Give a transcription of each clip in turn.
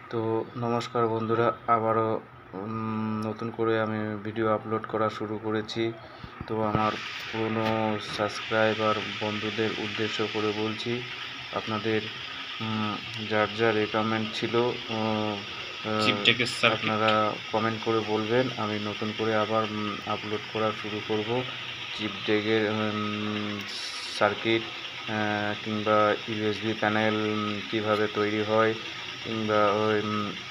তো নমস্কার বন্ধুরা, আবারও নতুন করে আমি ভিডিও আপলোড করা শুরু করেছি। তো আমার পুরনো সাবস্ক্রাইবার বন্ধুদের উদ্দেশ্য করে বলছি, আপনাদের যার যার রেকমেন্ড ছিল আপনারা কমেন্ট করে বলবেন, আমি নতুন করে আবার আপলোড করা শুরু করব। চিপ ডেকের সার্কিট কিংবা ইউএসবি প্যানেল কিভাবে তৈরি হয়, কিংবা ওই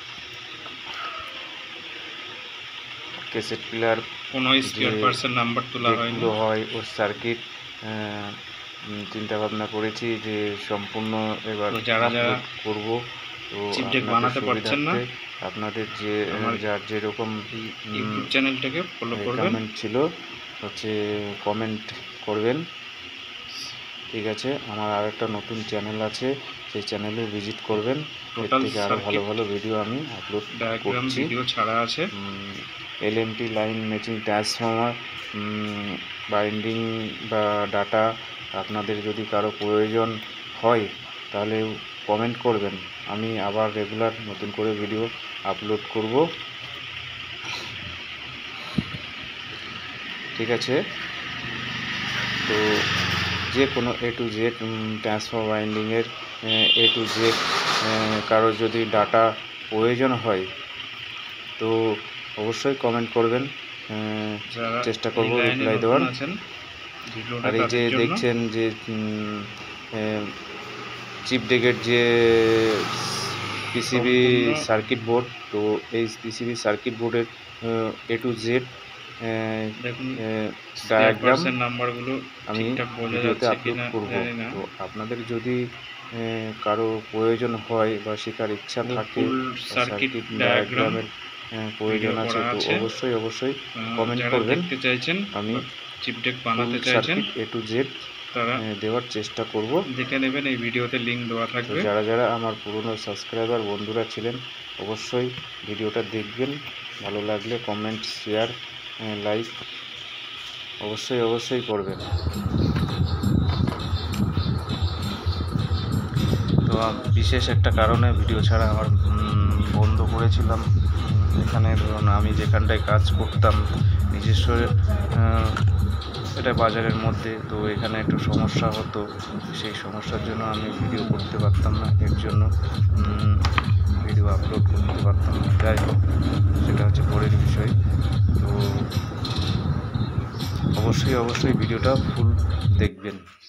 ক্যাসেট প্লেয়ার কোনো স্পেয়ার পার্টসের নাম্বার তোলা হয় ওর সার্কিট চিন্তা ভাবনা করেছি যে সম্পূর্ণ এবার যারা করব। তো চিপ ডেক বানাতে পারছেন না, আপনাদের যে যার যেরকম ইউটিউব চ্যানেলটাকে ফলো করবেন ছিল হচ্ছে কমেন্ট করবেন, ঠিক আছে? আমার আর একটা নতুন চ্যানেল আছে, সেই চ্যানেলে ভিজিট করবেন। এর থেকে আরও ভালো ভালো ভিডিও আমি আপলোড করছি। ভিডিও ছাড়া আছে LMT line matching transformer binding বা ডাটা আপনাদের যদি কারো প্রয়োজন হয় তাহলে কমেন্ট করবেন, আমি আবার রেগুলার নতুন করে ভিডিও আপলোড করব, ঠিক আছে? তো যে কোনো এ টু জেড ট্রান্সফর্মার বাইন্ডিংয়ের এ টু জেড কারো যদি ডাটা প্রয়োজন হয় তো অবশ্যই কমেন্ট করবেন, চেষ্টা করব রিপ্লাই দেওয়ার। আর এই যে দেখছেন যে চিপ ডেকের যে পিসিবি সার্কিট বোর্ড, তো এই পিসিবি সার্কিট বোর্ডের এ টু জেড ডায়াগ্রাম নাম্বারগুলো আমি ভিডিওতে আপলোড করব। তো আপনাদের যদি কারো প্রয়োজন হয় বা শেখার ইচ্ছা থাকে, সার্কিট ডায়াগ্রামের প্রয়োজন আছে, তো অবশ্যই কমেন্ট করবেন। আমি চিপ ডেক বানাতে চাইছেন এ টু জেড দেওয়ার চেষ্টা করব, দেখে নেবেন, এই ভিডিওতে লিংক দেওয়া থাকবে। যারা আমার পুরনো সাবস্ক্রাইবার বন্ধুরা ছিলেন অবশ্যই ভিডিওটা দেখবেন, ভালো লাগলে কমেন্ট, শেয়ার, লাইক অবশ্যই করবেন। তো বিশেষ একটা কারণে ভিডিও ছাড়া আমার বন্ধ করেছিলাম। এখানে ধরুন আমি যেখানটায় কাজ করতাম নিজস্ব, এটা বাজারের মধ্যে, তো এখানে একটু সমস্যা হতো, সেই সমস্যার জন্য আমি ভিডিও করতে পারতাম না, এর জন্য ভিডিও আপলোড করতে পারতাম না। যাই হোক, সেটা হচ্ছে পরের বিষয়। তো অবশ্যই ভিডিওটা ফুল দেখবেন।